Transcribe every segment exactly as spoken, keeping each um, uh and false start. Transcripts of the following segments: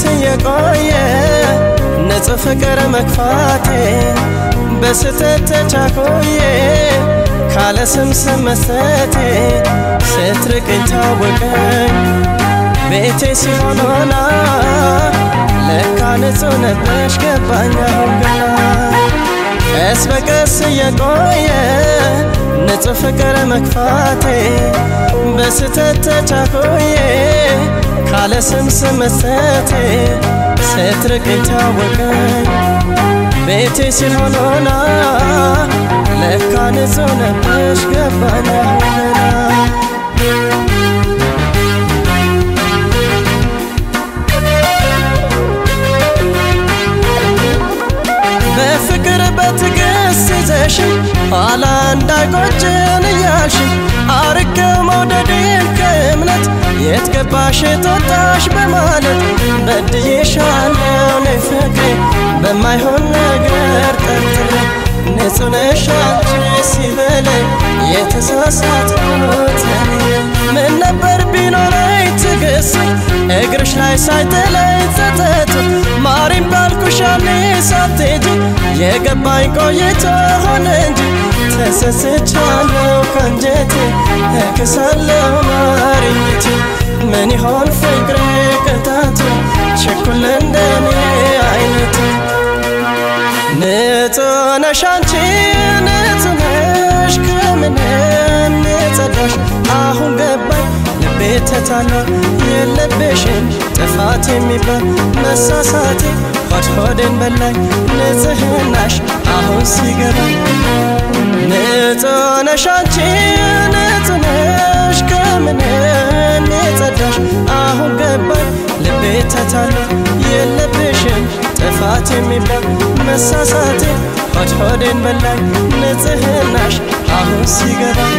የቆየ ንጹህ ፍቅር መክፋቴ በስተት ተቻኮዬ ካለ ስም ስም መስጠቴ ስትርቀኝ ታወቀኝ ቤቴ ሲሆን ሆና ለካ ንጹህ ነበርሽ ገባኝ አሁን ገና ቀስ በቀስ የቆየ ንጹህ ፍቅር መክፋቴ በስተት ተቻኮዬ ካለ ስም ስም መስጠቴ ስትርቀኝ ታወቀኝ ቤቴ ሲሆን ሆና ለካ ንጹህ ነበርሽ ገባኝ አሁን ገና በፍቅር በትዕግስት ይዘሽ ኋላ እንዳይቆጭን እያልሽ አርቄው መውደዴን ከእምነት የት ገባሽ ተወጣሽ በማለት በድዬሻለሁ ነይ ፍቅሬ በማይሆን ነገር ጠርጥሬ ንጹነሽ አንቺ ሲበለኝ የተሳሳትኩት ምን ነበር ቢኖረኝ ትዕግስት እግርሽ ላይ ሳይጥለኝ ጸጸት ማሪም ባልኩሽ ያኔ ሳትሄጂ የገባኝ ቆይቶ ሆነ እንጂ ተሰስቻለሁ ከአንጀቴ እክሳለሁ ማሪኝቴ ምን ይሆን ፍቅሬ ቅጣቱ ችኩል እንደኔ አይነቱ ንጹህ ነሽ አንቺ ንጹህ ነሽ ከምንም የጸዳሽ አሁን ገባኝ ልቤ ተታላ የለብሽም ጥፋት የሚባል መሳሳቴ ሆድ ሆዴን በላኝ ንጽህናሽ አሁን ሲገባኝ ንጹህ ነሽ አንቺ ንጹህ ነሽ ከምንም የጸዳሽ አሁን ገባኝ ልቤ ተታላ የለብሽም ጥፋት የሚባል መሳሳቴ ሆድ ሆዴን በላኝ ንጽህናሽ አሁን ሲገባኝ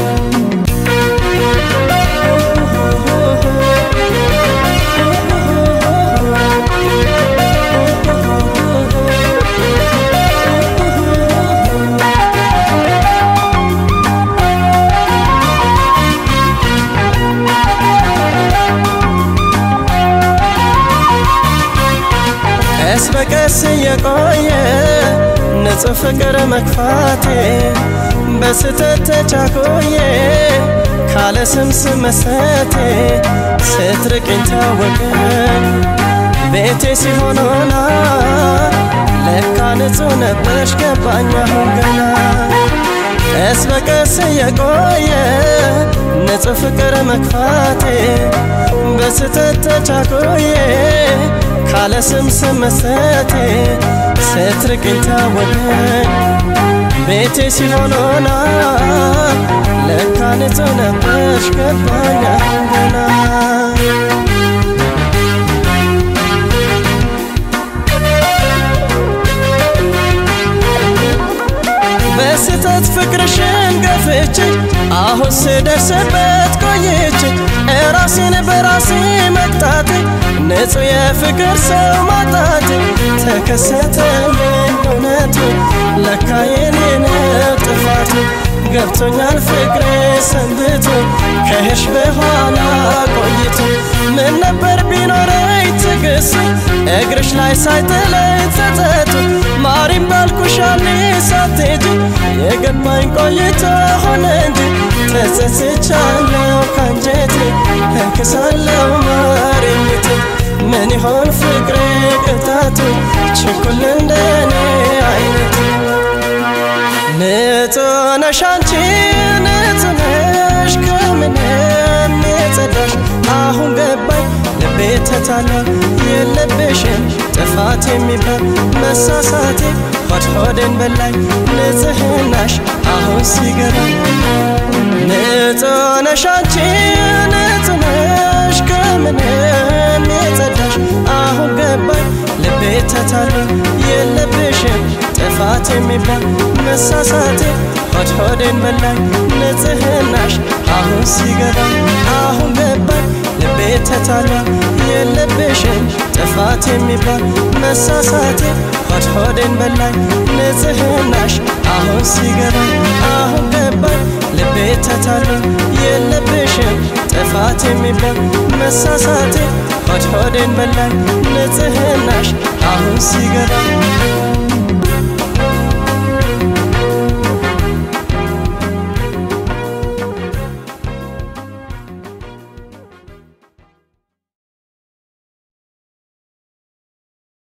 ቀስ በቀስ የቆየ ንጹህ ፍቅር መክፋቴ በስተት ተቻኮዬ ካለ ስም ስም መስጠቴ ስትርቀኝ ታወቀኝ ቤቴ ሲሆን ሆና ለካ ንጹህ ነበርሽ ገባኝ አሁን ገና ቀስ በቀስ የቆየ ንጹህ ፍቅር መክፋቴ በስተት ተቻኮዬ ካለ ስም ስም መስጠቴ ስትርቀኝ ታወቀኝ ቤቴ ሲሆን ሆና ለካ ንጹህ ነበርሽ ገባኝ አሁን ገና በስተት ፍቅርሽን ገፍቼ አሁን ስደርስበት ቆይቼ እራሴን በራሴ መቅጣቴ ንጹህ የፍቅር ሰው ማጣቴ ተከሰተልኝ እውነቱ ለካ የኔ ነው ጥፋቱ ገብቶኛል ፍቅሬ ሰንብቶ ከሄድሽ በኋላ ቆይቶ ምን ነበር ቢኖረኝ ትዕግስት እግርሽ ላይ ሳይጥለኝ ጸጸቱ ማሪም ባልኩሽ ያኔ ሳትሄጂ የገባኝ ቆይቶ ሆነ እንጂ ተጸጽቻለሁ ከአንጀቴ እክሳለሁ ማሪኝቴ ምን ይሆን ፍቅሬ ቅጣቱ ችኩል እንደኔ አይነቱ ንጹህ ነሽ አንቺ ንጹህ ነሽ ከምንም የጸዳሽ አሁን ገባኝ ልቤ ተታላ የለብሽም ጥፋት የሚባል መሳሳቴ ሆድ ሆዴን በላኝ ንጽህናሽ አሁን ሲገባኝ ንጹህ ነሽ አንቺ ንጹህ ነሽ ከምንም የጸዳሽ አሁን ገባኝ ልቤ ተታላ የለብሽም ጥፋት የሚባል መሳሳቴ ሆድ ሆዴን በላኝ ንጽህናሽ አሁን ሲገባኝ አሁን ገባኝ ልቤ ተታላ የለብሽም ጥፋት የሚባል መሳሳቴ ሆድ ሆዴን በላኝ ንጽህናሽ አሁን ሲገባኝ አሁን ገባኝ ልቤ ተታላ የለብሽም ጥፋት የሚባል መሳሳቴ ሆድ ሆዴን በላኝ ንጽህናሽ አሁን ሲገባ